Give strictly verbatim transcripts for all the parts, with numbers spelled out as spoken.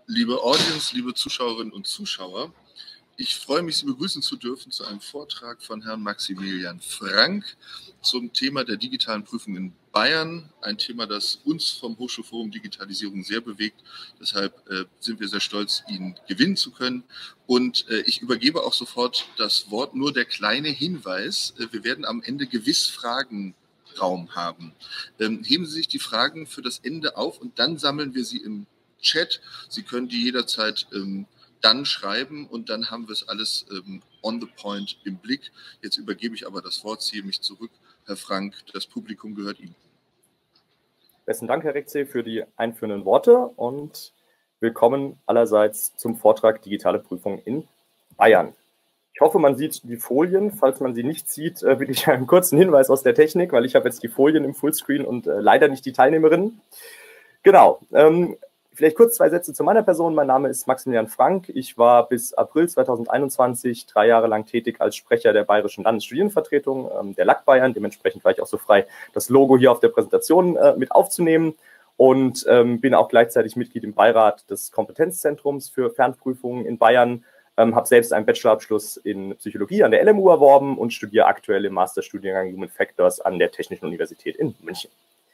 Liebe Audience, liebe Zuschauerinnen und Zuschauer, ich freue mich, Sie begrüßen zu dürfen zu einem Vortrag von Herrn Maximilian Frank zum Thema der digitalen Prüfung in Bayern. Ein Thema, das uns vom Hochschulforum Digitalisierung sehr bewegt. Deshalb äh, sind wir sehr stolz, ihn gewinnen zu können. Und äh, ich übergebe auch sofort das Wort. Nur der kleine Hinweis, äh, wir werden am Ende gewiss Fragen Raum haben. Ähm, heben Sie sich die Fragen für das Ende auf und dann sammeln wir sie im Chat. Sie können die jederzeit ähm, dann schreiben und dann haben wir es alles ähm, on the point im Blick. Jetzt übergebe ich aber das Wort, ziehe mich zurück. Herr Frank, das Publikum gehört Ihnen. Besten Dank, Herr Rekze, für die einführenden Worte und willkommen allerseits zum Vortrag Digitale Prüfung in Bayern. Ich hoffe, man sieht die Folien. Falls man sie nicht sieht, äh, will ich einen kurzen Hinweis aus der Technik, weil ich habe jetzt die Folien im Fullscreen und äh, leider nicht die Teilnehmerinnen. Genau. Ähm, vielleicht kurz zwei Sätze zu meiner Person. Mein Name ist Maximilian Frank. Ich war bis April zweitausendeinundzwanzig drei Jahre lang tätig als Sprecher der Bayerischen Landesstudierendenvertretung, ähm, der L A K Bayern. Dementsprechend war ich auch so frei, das Logo hier auf der Präsentation äh, mit aufzunehmen. Und ähm, bin auch gleichzeitig Mitglied im Beirat des Kompetenzzentrums für Fernprüfungen in Bayern. Ähm, habe selbst einen Bachelorabschluss in Psychologie an der L M U erworben und studiere aktuell im Masterstudiengang Human Factors an der Technischen Universität in München.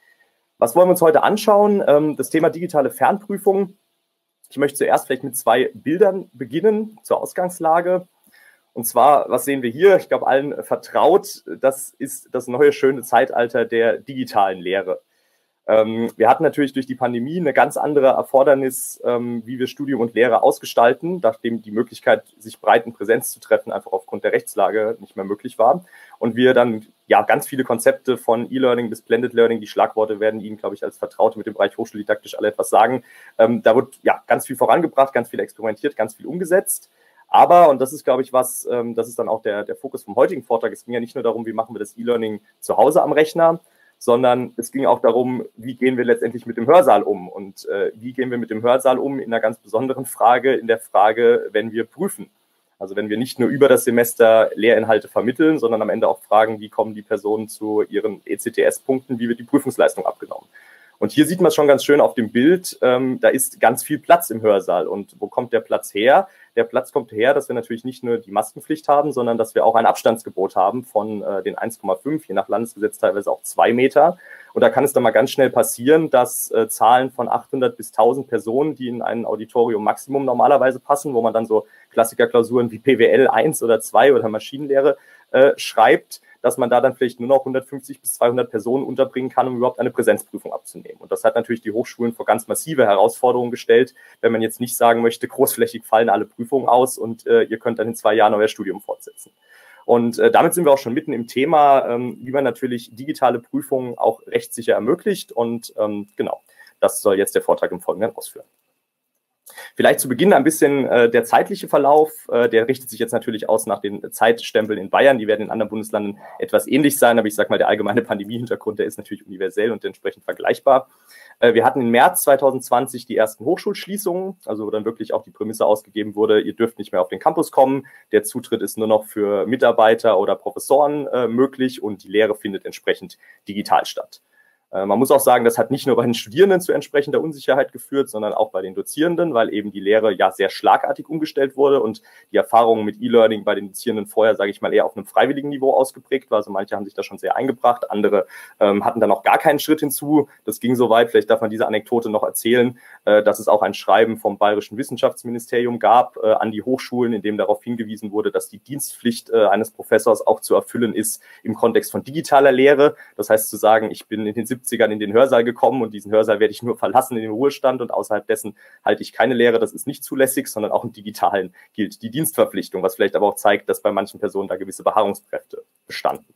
Was wollen wir uns heute anschauen? Ähm, das Thema digitale Fernprüfung. Ich möchte zuerst vielleicht mit zwei Bildern beginnen zur Ausgangslage. Und zwar, was sehen wir hier? Ich glaube, allen vertraut. Das ist das neue schöne Zeitalter der digitalen Lehre. Ähm, wir hatten natürlich durch die Pandemie eine ganz andere Erfordernis, ähm, wie wir Studium und Lehre ausgestalten, nachdem die Möglichkeit, sich breit in Präsenz zu treffen, einfach aufgrund der Rechtslage nicht mehr möglich war. Und wir dann ja ganz viele Konzepte von E-Learning bis Blended Learning, die Schlagworte werden Ihnen, glaube ich, als Vertraute mit dem Bereich Hochschuldidaktisch alle etwas sagen. Ähm, da wird ja ganz viel vorangebracht, ganz viel experimentiert, ganz viel umgesetzt. Aber, und das ist, glaube ich, was, ähm, das ist dann auch der, der Fokus vom heutigen Vortrag, es ging ja nicht nur darum, wie machen wir das E-Learning zu Hause am Rechner, sondern es ging auch darum, wie gehen wir letztendlich mit dem Hörsaal um und äh, wie gehen wir mit dem Hörsaal um in einer ganz besonderen Frage, in der Frage, wenn wir prüfen. Also wenn wir nicht nur über das Semester Lehrinhalte vermitteln, sondern am Ende auch fragen, wie kommen die Personen zu ihren E C T S-Punkten, wie wird die Prüfungsleistung abgenommen. Und hier sieht man es schon ganz schön auf dem Bild, ähm, da ist ganz viel Platz im Hörsaal. Und wo kommt der Platz her? Der Platz kommt her, dass wir natürlich nicht nur die Maskenpflicht haben, sondern dass wir auch ein Abstandsgebot haben von äh, den eins Komma fünf, je nach Landesgesetz teilweise auch zwei Meter. Und da kann es dann mal ganz schnell passieren, dass äh, Zahlen von achthundert bis tausend Personen, die in ein Auditorium Maximum normalerweise passen, wo man dann so Klassikerklausuren wie P W L eins oder zwei oder Maschinenlehre äh, schreibt, dass man da dann vielleicht nur noch hundertfünfzig bis zweihundert Personen unterbringen kann, um überhaupt eine Präsenzprüfung abzunehmen. Und das hat natürlich die Hochschulen vor ganz massive Herausforderungen gestellt, wenn man jetzt nicht sagen möchte, großflächig fallen alle Prüfungen aus und äh, ihr könnt dann in zwei Jahren euer Studium fortsetzen. Und äh, damit sind wir auch schon mitten im Thema, ähm, wie man natürlich digitale Prüfungen auch rechtssicher ermöglicht. Und ähm, genau, das soll jetzt der Vortrag im Folgenden ausführen. Vielleicht zu Beginn ein bisschen äh, der zeitliche Verlauf. Äh, der richtet sich jetzt natürlich aus nach den Zeitstempeln in Bayern. Die werden in anderen Bundesländern etwas ähnlich sein, aber ich sage mal, der allgemeine Pandemie-Hintergrund, der ist natürlich universell und entsprechend vergleichbar. Äh, wir hatten im März zweitausendzwanzig die ersten Hochschulschließungen, also wo dann wirklich auch die Prämisse ausgegeben wurde, ihr dürft nicht mehr auf den Campus kommen. Der Zutritt ist nur noch für Mitarbeiter oder Professoren äh, möglich und die Lehre findet entsprechend digital statt. Man muss auch sagen, das hat nicht nur bei den Studierenden zu entsprechender Unsicherheit geführt, sondern auch bei den Dozierenden, weil eben die Lehre ja sehr schlagartig umgestellt wurde und die Erfahrungen mit E-Learning bei den Dozierenden vorher, sage ich mal, eher auf einem freiwilligen Niveau ausgeprägt war. Also manche haben sich da schon sehr eingebracht, andere ähm, hatten dann auch gar keinen Schritt hinzu. Das ging so weit, vielleicht darf man diese Anekdote noch erzählen, äh, dass es auch ein Schreiben vom Bayerischen Wissenschaftsministerium gab äh, an die Hochschulen, in dem darauf hingewiesen wurde, dass die Dienstpflicht äh, eines Professors auch zu erfüllen ist im Kontext von digitaler Lehre. Das heißt zu sagen, ich bin in den siebzigern in den Hörsaal gekommen und diesen Hörsaal werde ich nur verlassen in den Ruhestand und außerhalb dessen halte ich keine Lehre. Das ist nicht zulässig, sondern auch im Digitalen gilt die Dienstverpflichtung, was vielleicht aber auch zeigt, dass bei manchen Personen da gewisse Beharrungskräfte bestanden.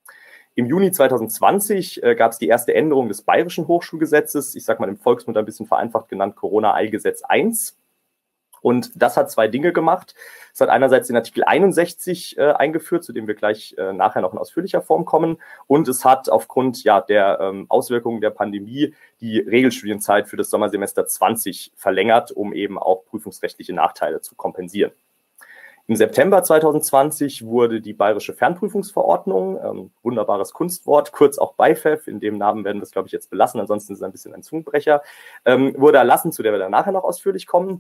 Im Juni zweitausendzwanzig äh, gab es die erste Änderung des Bayerischen Hochschulgesetzes, ich sage mal im Volksmund ein bisschen vereinfacht genannt Corona-Eilgesetz eins. Und das hat zwei Dinge gemacht. Es hat einerseits den Artikel einundsechzig äh, eingeführt, zu dem wir gleich äh, nachher noch in ausführlicher Form kommen. Und es hat aufgrund ja, der ähm, Auswirkungen der Pandemie die Regelstudienzeit für das Sommersemester zwanzig verlängert, um eben auch prüfungsrechtliche Nachteile zu kompensieren. Im September zweitausendzwanzig wurde die Bayerische Fernprüfungsverordnung, ähm, wunderbares Kunstwort, kurz auch B I F E F, in dem Namen werden wir es, glaube ich, jetzt belassen, ansonsten ist es ein bisschen ein Zungenbrecher, ähm, wurde erlassen, zu der wir dann nachher noch ausführlich kommen.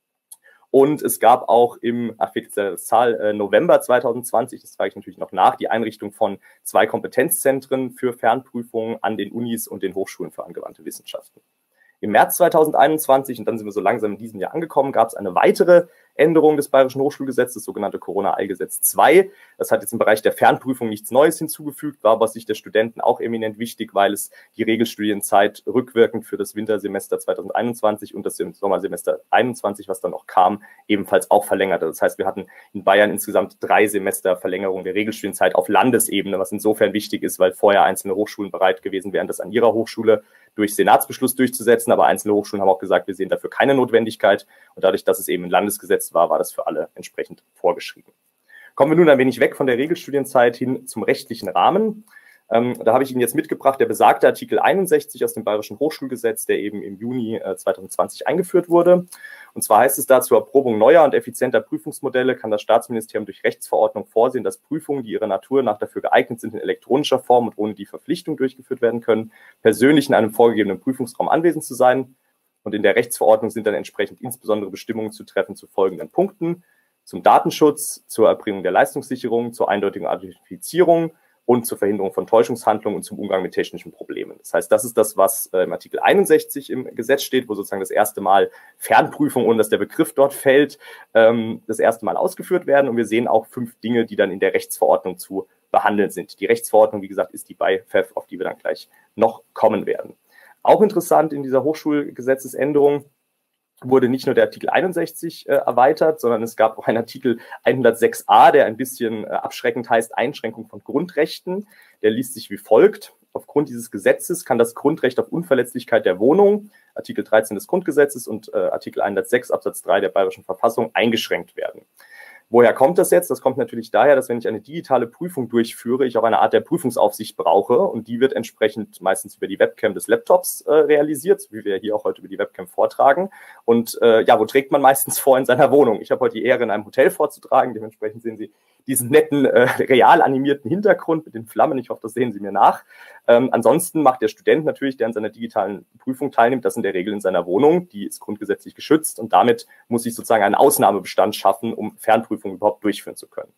Und es gab auch im, ach, fehlt jetzt die Zahl, äh, November zweitausendzwanzig, das frage ich natürlich noch nach, die Einrichtung von zwei Kompetenzzentren für Fernprüfungen an den Unis und den Hochschulen für angewandte Wissenschaften. Im März zweitausendeinundzwanzig, und dann sind wir so langsam in diesem Jahr angekommen, gab es eine weitere Änderung des Bayerischen Hochschulgesetzes, das sogenannte Corona-Eilgesetz zwei. Das hat jetzt im Bereich der Fernprüfung nichts Neues hinzugefügt, war aber aus Sicht der Studenten auch eminent wichtig, weil es die Regelstudienzeit rückwirkend für das Wintersemester zweitausendeinundzwanzig und das Sommersemester einundzwanzig, was dann noch kam, ebenfalls auch verlängerte. Das heißt, wir hatten in Bayern insgesamt drei Semester Verlängerung der Regelstudienzeit auf Landesebene, was insofern wichtig ist, weil vorher einzelne Hochschulen bereit gewesen wären, das an ihrer Hochschule durch Senatsbeschluss durchzusetzen, aber einzelne Hochschulen haben auch gesagt, wir sehen dafür keine Notwendigkeit und dadurch, dass es eben ein Landesgesetz war, war das für alle entsprechend vorgeschrieben. Kommen wir nun ein wenig weg von der Regelstudienzeit hin zum rechtlichen Rahmen. Ähm, da habe ich Ihnen jetzt mitgebracht, der besagte Artikel einundsechzig aus dem Bayerischen Hochschulgesetz, der eben im Juni äh, zweitausendzwanzig eingeführt wurde. Und zwar heißt es da, zur Erprobung neuer und effizienter Prüfungsmodelle kann das Staatsministerium durch Rechtsverordnung vorsehen, dass Prüfungen, die ihrer Natur nach dafür geeignet sind, in elektronischer Form und ohne die Verpflichtung durchgeführt werden können, persönlich in einem vorgegebenen Prüfungsraum anwesend zu sein. Und in der Rechtsverordnung sind dann entsprechend insbesondere Bestimmungen zu treffen zu folgenden Punkten: zum Datenschutz, zur Erbringung der Leistungssicherung, zur eindeutigen Identifizierung und zur Verhinderung von Täuschungshandlungen und zum Umgang mit technischen Problemen. Das heißt, das ist das, was äh, im Artikel einundsechzig im Gesetz steht, wo sozusagen das erste Mal Fernprüfung, ohne dass der Begriff dort fällt, ähm, das erste Mal ausgeführt werden. Und wir sehen auch fünf Dinge, die dann in der Rechtsverordnung zu behandeln sind. Die Rechtsverordnung, wie gesagt, ist die B I F E F, auf die wir dann gleich noch kommen werden. Auch interessant in dieser Hochschulgesetzesänderung wurde nicht nur der Artikel einundsechzig äh, erweitert, sondern es gab auch einen Artikel hundertsechs a, der ein bisschen äh, abschreckend heißt Einschränkung von Grundrechten. Der liest sich wie folgt: Aufgrund dieses Gesetzes kann das Grundrecht auf Unverletzlichkeit der Wohnung, Artikel dreizehn des Grundgesetzes und äh, Artikel hundertsechs Absatz drei der Bayerischen Verfassung, eingeschränkt werden. Woher kommt das jetzt? Das kommt natürlich daher, dass wenn ich eine digitale Prüfung durchführe, ich auch eine Art der Prüfungsaufsicht brauche und die wird entsprechend meistens über die Webcam des Laptops äh, realisiert, so wie wir hier auch heute über die Webcam vortragen. Und äh, ja, wo trägt man meistens vor? In seiner Wohnung. Ich habe heute die Ehre, in einem Hotel vorzutragen. Dementsprechend sehen Sie diesen netten, äh, real animierten Hintergrund mit den Flammen. Ich hoffe, das sehen Sie mir nach. Ähm, ansonsten macht der Student natürlich, der an seiner digitalen Prüfung teilnimmt, das in der Regel in seiner Wohnung. Die ist grundgesetzlich geschützt und damit muss ich sozusagen einen Ausnahmebestand schaffen, um Fernprüfungen überhaupt durchführen zu können.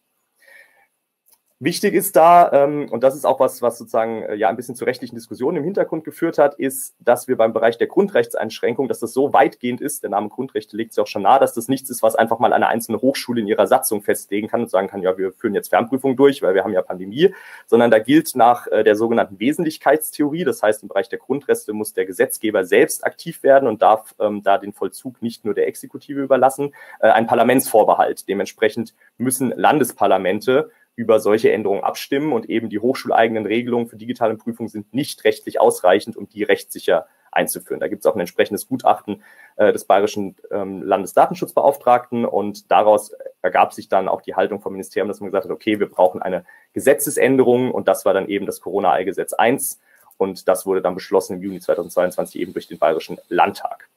Wichtig ist da, ähm, und das ist auch was, was sozusagen äh, ja ein bisschen zu rechtlichen Diskussionen im Hintergrund geführt hat, ist, dass wir beim Bereich der Grundrechtseinschränkung, dass das so weitgehend ist, der Name Grundrechte legt es ja auch schon nahe, dass das nichts ist, was einfach mal eine einzelne Hochschule in ihrer Satzung festlegen kann und sagen kann, ja, wir führen jetzt Fernprüfungen durch, weil wir haben ja Pandemie, sondern da gilt nach äh, der sogenannten Wesentlichkeitstheorie, das heißt, im Bereich der Grundrechte muss der Gesetzgeber selbst aktiv werden und darf ähm, da den Vollzug nicht nur der Exekutive überlassen, äh, ein Parlamentsvorbehalt. Dementsprechend müssen Landesparlamente über solche Änderungen abstimmen und eben die hochschuleigenen Regelungen für digitale Prüfungen sind nicht rechtlich ausreichend, um die rechtssicher einzuführen. Da gibt es auch ein entsprechendes Gutachten äh, des Bayerischen ähm, Landesdatenschutzbeauftragten und daraus ergab sich dann auch die Haltung vom Ministerium, dass man gesagt hat, okay, wir brauchen eine Gesetzesänderung und das war dann eben das Corona-Eilgesetz eins und das wurde dann beschlossen im Juni zweitausendzweiundzwanzig eben durch den Bayerischen Landtag.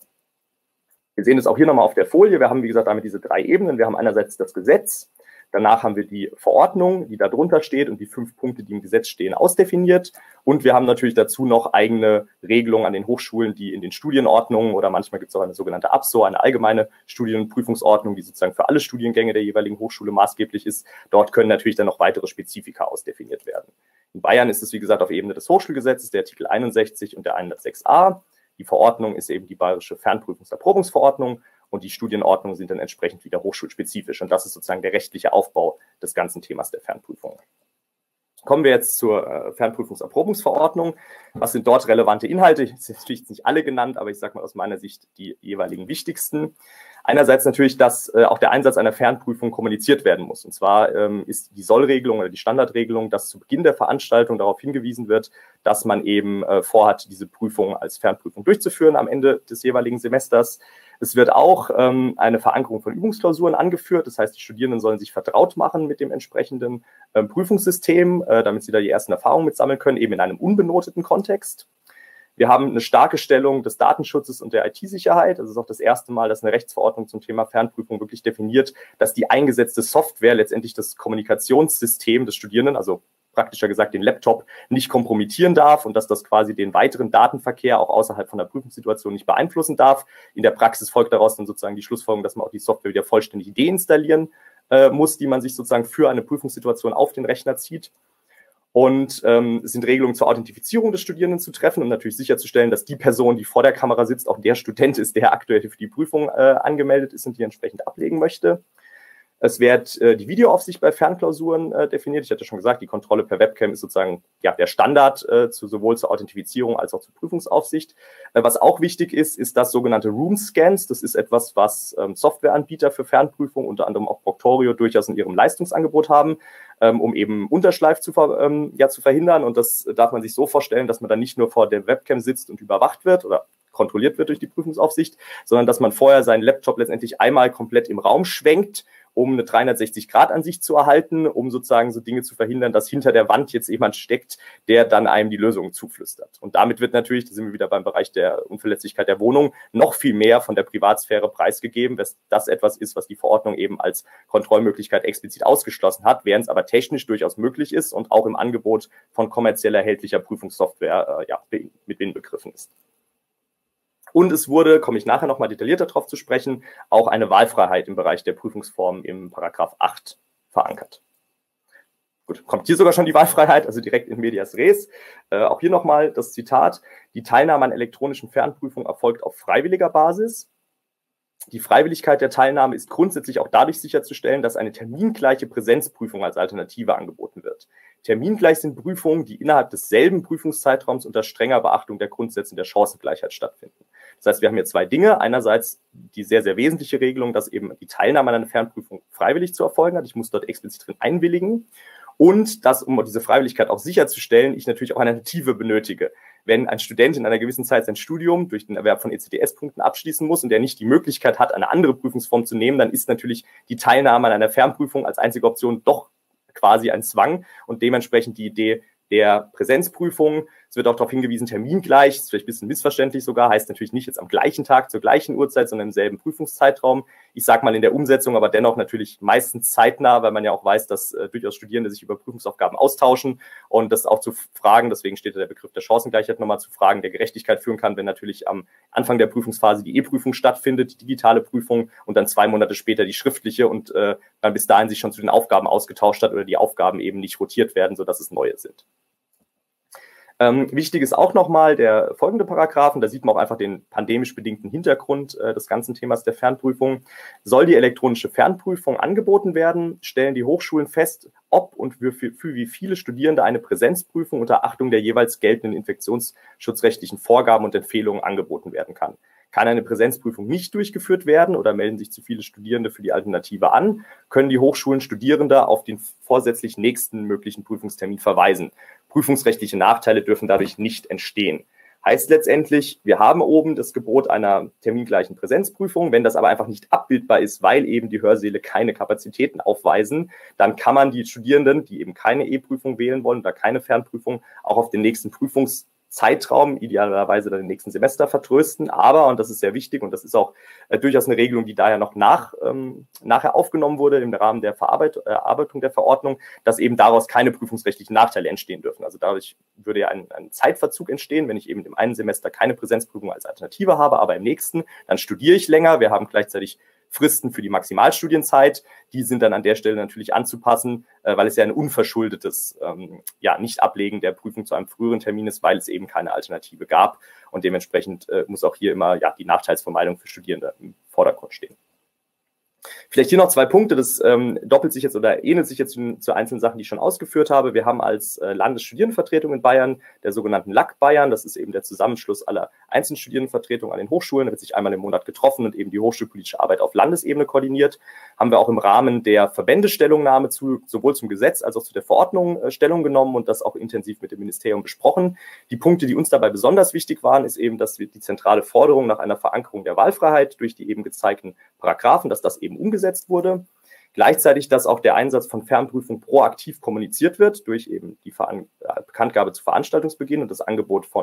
Wir sehen es auch hier nochmal auf der Folie. Wir haben, wie gesagt, damit diese drei Ebenen. Wir haben einerseits das Gesetz. Danach haben wir die Verordnung, die da drunter steht und die fünf Punkte, die im Gesetz stehen, ausdefiniert. Und wir haben natürlich dazu noch eigene Regelungen an den Hochschulen, die in den Studienordnungen oder manchmal gibt es auch eine sogenannte A B S O, eine allgemeine Studien- und Prüfungsordnung, die sozusagen für alle Studiengänge der jeweiligen Hochschule maßgeblich ist. Dort können natürlich dann noch weitere Spezifika ausdefiniert werden. In Bayern ist es, wie gesagt, auf Ebene des Hochschulgesetzes, der Artikel einundsechzig und der hundertsechs a. Die Verordnung ist eben die Bayerische Fernprüfungserprobungsverordnung. Und die Studienordnungen sind dann entsprechend wieder hochschulspezifisch. Und das ist sozusagen der rechtliche Aufbau des ganzen Themas der Fernprüfung. Kommen wir jetzt zur äh, Fernprüfungserprobungsverordnung. Was sind dort relevante Inhalte? Ich habe natürlich nicht alle genannt, aber ich sage mal aus meiner Sicht die jeweiligen wichtigsten. Einerseits natürlich, dass äh, auch der Einsatz einer Fernprüfung kommuniziert werden muss. Und zwar ähm, ist die Sollregelung oder die Standardregelung, dass zu Beginn der Veranstaltung darauf hingewiesen wird, dass man eben äh, vorhat, diese Prüfung als Fernprüfung durchzuführen am Ende des jeweiligen Semesters. Es wird auch ähm, eine Verankerung von Übungsklausuren angeführt. Das heißt, die Studierenden sollen sich vertraut machen mit dem entsprechenden ähm, Prüfungssystem, äh, damit sie da die ersten Erfahrungen mitsammeln können, eben in einem unbenoteten Kontext. Wir haben eine starke Stellung des Datenschutzes und der I T-Sicherheit. Das ist auch das erste Mal, dass eine Rechtsverordnung zum Thema Fernprüfung wirklich definiert, dass die eingesetzte Software letztendlich das Kommunikationssystem des Studierenden, also praktischer gesagt den Laptop, nicht kompromittieren darf und dass das quasi den weiteren Datenverkehr auch außerhalb von der Prüfungssituation nicht beeinflussen darf. In der Praxis folgt daraus dann sozusagen die Schlussfolgerung, dass man auch die Software wieder vollständig deinstallieren äh, muss, die man sich sozusagen für eine Prüfungssituation auf den Rechner zieht. Und ähm, es sind Regelungen zur Authentifizierung des Studierenden zu treffen, um natürlich sicherzustellen, dass die Person, die vor der Kamera sitzt, auch der Student ist, der aktuell für die Prüfung äh, angemeldet ist und die entsprechend ablegen möchte. Es wird äh, die Videoaufsicht bei Fernklausuren äh, definiert. Ich hatte schon gesagt, die Kontrolle per Webcam ist sozusagen ja der Standard äh, zu, sowohl zur Authentifizierung als auch zur Prüfungsaufsicht. Äh, was auch wichtig ist, ist das sogenannte Room Scans. Das ist etwas, was ähm, Softwareanbieter für Fernprüfung, unter anderem auch Proctorio, durchaus in ihrem Leistungsangebot haben, ähm, um eben Unterschleif zu, ver ähm, ja, zu verhindern. Und das darf man sich so vorstellen, dass man dann nicht nur vor der Webcam sitzt und überwacht wird oder kontrolliert wird durch die Prüfungsaufsicht, sondern dass man vorher seinen Laptop letztendlich einmal komplett im Raum schwenkt, um eine dreihundertsechzig Grad Ansicht zu erhalten, um sozusagen so Dinge zu verhindern, dass hinter der Wand jetzt jemand steckt, der dann einem die Lösung zuflüstert. Und damit wird natürlich, da sind wir wieder beim Bereich der Unverletzlichkeit der Wohnung, noch viel mehr von der Privatsphäre preisgegeben, dass das etwas ist, was die Verordnung eben als Kontrollmöglichkeit explizit ausgeschlossen hat, während es aber technisch durchaus möglich ist und auch im Angebot von kommerziell erhältlicher Prüfungssoftware äh, ja, mit inbegriffen ist. Und es wurde, komme ich nachher nochmal detaillierter darauf zu sprechen, auch eine Wahlfreiheit im Bereich der Prüfungsformen im Paragraph acht verankert. Gut, kommt hier sogar schon die Wahlfreiheit, also direkt in medias res. Äh, auch hier nochmal das Zitat: Die Teilnahme an elektronischen Fernprüfungen erfolgt auf freiwilliger Basis. Die Freiwilligkeit der Teilnahme ist grundsätzlich auch dadurch sicherzustellen, dass eine termingleiche Präsenzprüfung als Alternative angeboten wird. Termingleich sind Prüfungen, die innerhalb desselben Prüfungszeitraums unter strenger Beachtung der Grundsätze der Chancengleichheit stattfinden. Das heißt, wir haben hier zwei Dinge. Einerseits die sehr, sehr wesentliche Regelung, dass eben die Teilnahme an einer Fernprüfung freiwillig zu erfolgen hat. Ich muss dort explizit drin einwilligen. Und dass, um diese Freiwilligkeit auch sicherzustellen, ich natürlich auch eine Alternative benötige. Wenn ein Student in einer gewissen Zeit sein Studium durch den Erwerb von E C T S-Punkten abschließen muss und der nicht die Möglichkeit hat, eine andere Prüfungsform zu nehmen, dann ist natürlich die Teilnahme an einer Fernprüfung als einzige Option doch quasi ein Zwang und dementsprechend die Idee der Präsenzprüfung. Es wird auch darauf hingewiesen, termingleich, das ist vielleicht ein bisschen missverständlich sogar, heißt natürlich nicht jetzt am gleichen Tag zur gleichen Uhrzeit, sondern im selben Prüfungszeitraum. Ich sage mal in der Umsetzung, aber dennoch natürlich meistens zeitnah, weil man ja auch weiß, dass äh, durchaus Studierende sich über Prüfungsaufgaben austauschen und das auch zu Fragen, deswegen steht da der Begriff der Chancengleichheit nochmal, zu Fragen der Gerechtigkeit führen kann, wenn natürlich am Anfang der Prüfungsphase die E-Prüfung stattfindet, die digitale Prüfung und dann zwei Monate später die schriftliche und äh, man bis dahin sich schon zu den Aufgaben ausgetauscht hat oder die Aufgaben eben nicht rotiert werden, sodass es neue sind. Ähm, wichtig ist auch nochmal der folgende Paragraphen, da sieht man auch einfach den pandemisch bedingten Hintergrund äh, des ganzen Themas der Fernprüfung. Soll die elektronische Fernprüfung angeboten werden, stellen die Hochschulen fest, ob und für, für, für wie viele Studierende eine Präsenzprüfung unter Achtung der jeweils geltenden infektionsschutzrechtlichen Vorgaben und Empfehlungen angeboten werden kann. Kann eine Präsenzprüfung nicht durchgeführt werden oder melden sich zu viele Studierende für die Alternative an, können die Hochschulen Studierende auf den vorsätzlich nächsten möglichen Prüfungstermin verweisen. Prüfungsrechtliche Nachteile dürfen dadurch nicht entstehen. Heißt letztendlich, wir haben oben das Gebot einer termingleichen Präsenzprüfung. Wenn das aber einfach nicht abbildbar ist, weil eben die Hörsäle keine Kapazitäten aufweisen, dann kann man die Studierenden, die eben keine E-Prüfung wählen wollen oder keine Fernprüfung, auch auf den nächsten Prüfungs Zeitraum, idealerweise dann im nächsten Semester vertrösten. Aber, und das ist sehr wichtig und das ist auch äh, durchaus eine Regelung, die daher noch nach, ähm, nachher aufgenommen wurde im Rahmen der Verarbeit Erarbeitung der Verordnung, dass eben daraus keine prüfungsrechtlichen Nachteile entstehen dürfen. Also dadurch würde ja ein, ein Zeitverzug entstehen, wenn ich eben im einen Semester keine Präsenzprüfung als Alternative habe, aber im nächsten, dann studiere ich länger. Wir haben gleichzeitig Fristen für die Maximalstudienzeit, die sind dann an der Stelle natürlich anzupassen, äh, weil es ja ein unverschuldetes ähm, ja, Nicht-Ablegen der Prüfung zu einem früheren Termin ist, weil es eben keine Alternative gab und dementsprechend äh, muss auch hier immer ja, die Nachteilsvermeidung für Studierende im Vordergrund stehen. Vielleicht hier noch zwei Punkte, das ähm, doppelt sich jetzt oder ähnelt sich jetzt zu, zu einzelnen Sachen, die ich schon ausgeführt habe. Wir haben als äh, Landesstudierendenvertretung in Bayern der sogenannten L A K Bayern, das ist eben der Zusammenschluss aller einzelnen Studierendenvertretungen an den Hochschulen, da wird sich einmal im Monat getroffen und eben die hochschulpolitische Arbeit auf Landesebene koordiniert. Haben wir auch im Rahmen der Verbändestellungnahme zu, sowohl zum Gesetz als auch zu der Verordnung äh, Stellung genommen und das auch intensiv mit dem Ministerium besprochen. Die Punkte, die uns dabei besonders wichtig waren, ist eben, dass wir die zentrale Forderung nach einer Verankerung der Wahlfreiheit durch die eben gezeigten Paragraphen, dass das eben umgesetzt wurde. Gleichzeitig, dass auch der Einsatz von Fernprüfung proaktiv kommuniziert wird durch eben die Veran- Bekanntgabe zu Veranstaltungsbeginn und das Angebot von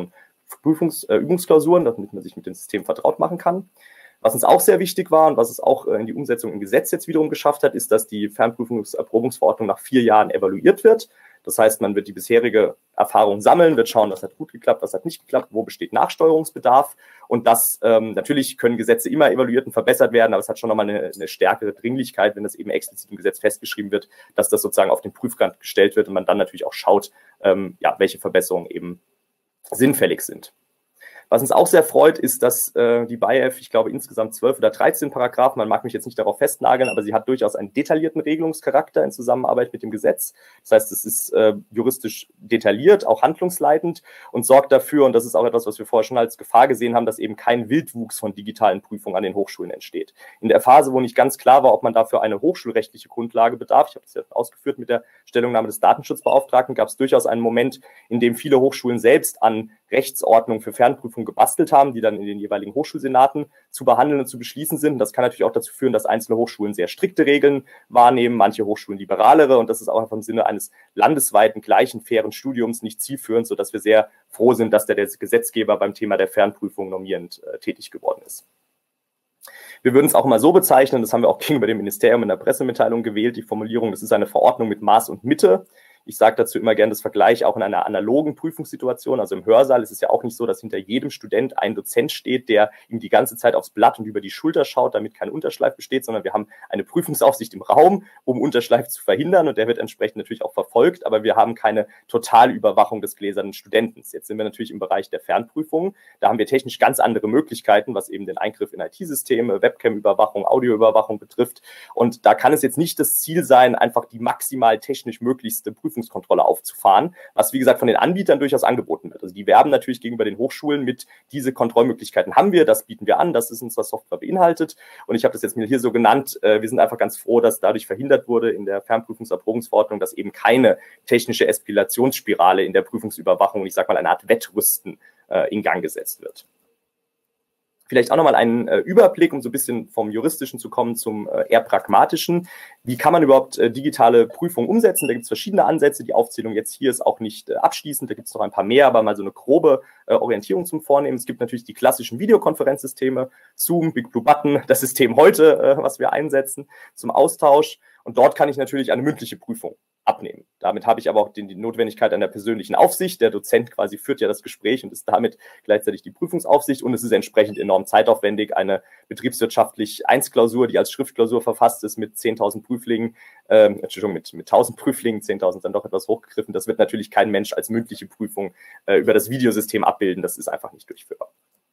Prüfungs-, äh, Übungsklausuren, damit man sich mit dem System vertraut machen kann. Was uns auch sehr wichtig war und was es auch in die Umsetzung im Gesetz jetzt wiederum geschafft hat, ist, dass die Fernprüfungserprobungsverordnung nach vier Jahren evaluiert wird. Das heißt, man wird die bisherige Erfahrung sammeln, wird schauen, was hat gut geklappt, was hat nicht geklappt, wo besteht Nachsteuerungsbedarf. Und das, ähm, natürlich können Gesetze immer evaluiert und verbessert werden, aber es hat schon nochmal eine, eine stärkere Dringlichkeit, wenn das eben explizit im Gesetz festgeschrieben wird, dass das sozusagen auf den Prüfstand gestellt wird und man dann natürlich auch schaut, ähm, ja, welche Verbesserungen eben sinnfällig sind. Was uns auch sehr freut, ist, dass äh, die B I A F, ich glaube, insgesamt zwölf oder dreizehn Paragraphen, man mag mich jetzt nicht darauf festnageln, aber sie hat durchaus einen detaillierten Regelungscharakter in Zusammenarbeit mit dem Gesetz. Das heißt, es ist äh, juristisch detailliert, auch handlungsleitend und sorgt dafür, und das ist auch etwas, was wir vorher schon als Gefahr gesehen haben, dass eben kein Wildwuchs von digitalen Prüfungen an den Hochschulen entsteht. In der Phase, wo nicht ganz klar war, ob man dafür eine hochschulrechtliche Grundlage bedarf, ich habe das ja ausgeführt mit der Stellungnahme des Datenschutzbeauftragten, gab es durchaus einen Moment, in dem viele Hochschulen selbst an Rechtsordnung für Fernprüfungen gebastelt haben, die dann in den jeweiligen Hochschulsenaten zu behandeln und zu beschließen sind. Das kann natürlich auch dazu führen, dass einzelne Hochschulen sehr strikte Regeln wahrnehmen, manche Hochschulen liberalere, und das ist auch einfach im Sinne eines landesweiten, gleichen, fairen Studiums nicht zielführend, sodass wir sehr froh sind, dass der, der Gesetzgeber beim Thema der Fernprüfung normierend äh, tätig geworden ist. Wir würden es auch mal so bezeichnen, das haben wir auch gegenüber dem Ministerium in der Pressemitteilung gewählt, die Formulierung, das ist eine Verordnung mit Maß und Mitte. Ich sage dazu immer gerne das Vergleich auch in einer analogen Prüfungssituation. Also im Hörsaal ist es ja auch nicht so, dass hinter jedem Student ein Dozent steht, der ihm die ganze Zeit aufs Blatt und über die Schulter schaut, damit kein Unterschleif besteht, sondern wir haben eine Prüfungsaufsicht im Raum, um Unterschleif zu verhindern, und der wird entsprechend natürlich auch verfolgt, aber wir haben keine totale Überwachung des gläsernen Studenten. Jetzt sind wir natürlich im Bereich der Fernprüfungen. Da haben wir technisch ganz andere Möglichkeiten, was eben den Eingriff in I T-Systeme, Webcam-Überwachung, Audioüberwachung betrifft. Und da kann es jetzt nicht das Ziel sein, einfach die maximal technisch möglichste Prüfung Prüfungskontrolle aufzufahren, was wie gesagt von den Anbietern durchaus angeboten wird. Also die werben natürlich gegenüber den Hochschulen mit, diese Kontrollmöglichkeiten haben wir, das bieten wir an, das ist unsere Software beinhaltet, und ich habe das jetzt mir hier so genannt, äh, wir sind einfach ganz froh, dass dadurch verhindert wurde in der Fernprüfungserprobungsverordnung, dass eben keine technische Eskalationsspirale in der Prüfungsüberwachung, ich sage mal eine Art Wettrüsten, äh, in Gang gesetzt wird. Vielleicht auch nochmal einen äh, Überblick, um so ein bisschen vom Juristischen zu kommen zum äh, eher Pragmatischen. Wie kann man überhaupt äh, digitale Prüfungen umsetzen? Da gibt es verschiedene Ansätze. Die Aufzählung jetzt hier ist auch nicht äh, abschließend. Da gibt es noch ein paar mehr, aber mal so eine grobe äh, Orientierung zum Vornehmen. Es gibt natürlich die klassischen Videokonferenzsysteme, Zoom, Big Blue Button, das System heute, äh, was wir einsetzen zum Austausch. Und dort kann ich natürlich eine mündliche Prüfung abnehmen. Damit habe ich aber auch die, die Notwendigkeit einer persönlichen Aufsicht. Der Dozent quasi führt ja das Gespräch und ist damit gleichzeitig die Prüfungsaufsicht, und es ist entsprechend enorm zeitaufwendig. Eine betriebswirtschaftlich eins Klausur, die als Schriftklausur verfasst ist mit zehntausend Prüflingen, ähm, Entschuldigung, mit, mit tausend Prüflingen, zehntausend dann doch etwas hochgegriffen, das wird natürlich kein Mensch als mündliche Prüfung äh, über das Videosystem abbilden. Das ist einfach nicht durchführbar.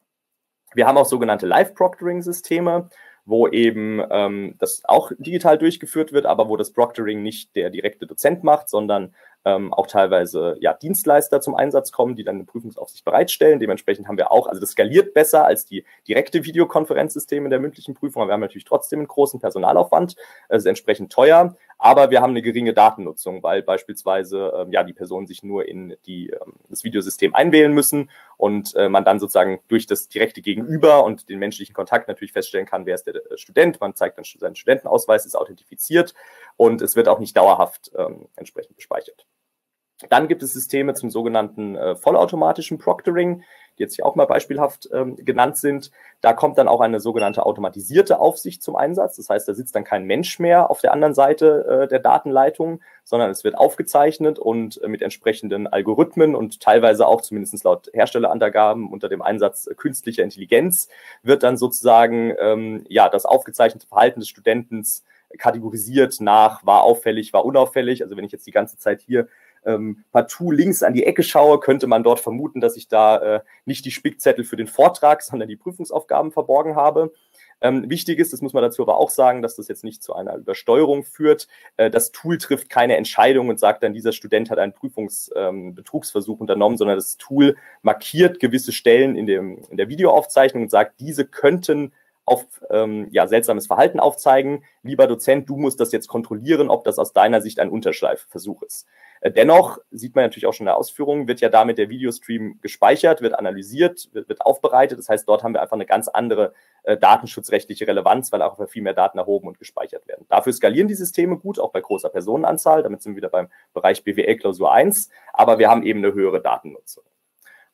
Wir haben auch sogenannte Live-Proctoring-Systeme, wo eben ähm, das auch digital durchgeführt wird, aber wo das Proctoring nicht der direkte Dozent macht, sondern ähm, auch teilweise ja, Dienstleister zum Einsatz kommen, die dann eine Prüfungsaufsicht bereitstellen. Dementsprechend haben wir auch, also das skaliert besser als die direkte Videokonferenzsysteme in der mündlichen Prüfung, aber wir haben natürlich trotzdem einen großen Personalaufwand, es ist entsprechend teuer, aber wir haben eine geringe Datennutzung, weil beispielsweise ähm, ja die Personen sich nur in die, ähm, das Videosystem einwählen müssen und äh, man dann sozusagen durch das direkte Gegenüber und den menschlichen Kontakt natürlich feststellen kann, wer ist der Student, man zeigt dann seinen Studentenausweis, ist authentifiziert und es wird auch nicht dauerhaft ähm, entsprechend gespeichert. Dann gibt es Systeme zum sogenannten äh, vollautomatischen Proctoring, die jetzt hier auch mal beispielhaft ähm, genannt sind. Da kommt dann auch eine sogenannte automatisierte Aufsicht zum Einsatz. Das heißt, da sitzt dann kein Mensch mehr auf der anderen Seite äh, der Datenleitung, sondern es wird aufgezeichnet und äh, mit entsprechenden Algorithmen und teilweise auch, zumindest laut Herstellerangaben, unter dem Einsatz äh, künstlicher Intelligenz, wird dann sozusagen ähm, ja das aufgezeichnete Verhalten des Studenten kategorisiert nach, war auffällig, war unauffällig. Also wenn ich jetzt die ganze Zeit hier ähm, partout links an die Ecke schaue, könnte man dort vermuten, dass ich da äh, nicht die Spickzettel für den Vortrag, sondern die Prüfungsaufgaben verborgen habe. Ähm, wichtig ist, das muss man dazu aber auch sagen, dass das jetzt nicht zu einer Übersteuerung führt. Äh, das Tool trifft keine Entscheidung und sagt dann, dieser Student hat einen Prüfungsbetrugsversuch ähm, unternommen, sondern das Tool markiert gewisse Stellen in, dem, in der Videoaufzeichnung und sagt, diese könnten auf ähm, ja, seltsames Verhalten aufzeigen. Lieber Dozent, du musst das jetzt kontrollieren, ob das aus deiner Sicht ein Unterschleifversuch ist. Äh, dennoch, sieht man natürlich auch schon in der Ausführung, wird ja damit der Videostream gespeichert, wird analysiert, wird, wird aufbereitet. Das heißt, dort haben wir einfach eine ganz andere äh, datenschutzrechtliche Relevanz, weil auch viel mehr Daten erhoben und gespeichert werden. Dafür skalieren die Systeme gut, auch bei großer Personenanzahl. Damit sind wir wieder beim Bereich B W L Klausur eins, aber wir haben eben eine höhere Datennutzung.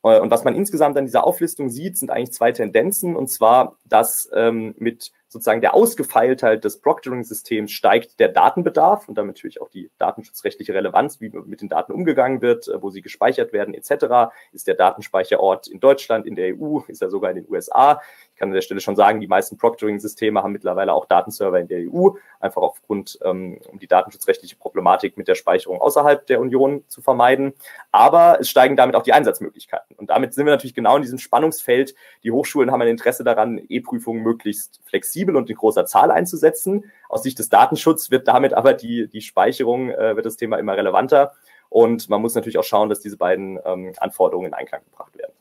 Und was man insgesamt an dieser Auflistung sieht, sind eigentlich zwei Tendenzen. Und zwar, dass ähm, mit sozusagen der Ausgefeiltheit des Proctoring-Systems steigt der Datenbedarf und damit natürlich auch die datenschutzrechtliche Relevanz, wie mit den Daten umgegangen wird, wo sie gespeichert werden et cetera. Ist der Datenspeicherort in Deutschland, in der E U, ist er sogar in den U S A? Ich kann an der Stelle schon sagen, die meisten Proctoring-Systeme haben mittlerweile auch Datenserver in der E U, einfach aufgrund, ähm, um die datenschutzrechtliche Problematik mit der Speicherung außerhalb der Union zu vermeiden. Aber es steigen damit auch die Einsatzmöglichkeiten. Und damit sind wir natürlich genau in diesem Spannungsfeld. Die Hochschulen haben ein Interesse daran, E-Prüfungen möglichst flexibel und in großer Zahl einzusetzen. Aus Sicht des Datenschutzes wird damit aber die, die Speicherung, äh, wird das Thema immer relevanter. Und man muss natürlich auch schauen, dass diese beiden ähm, Anforderungen in Einklang gebracht werden.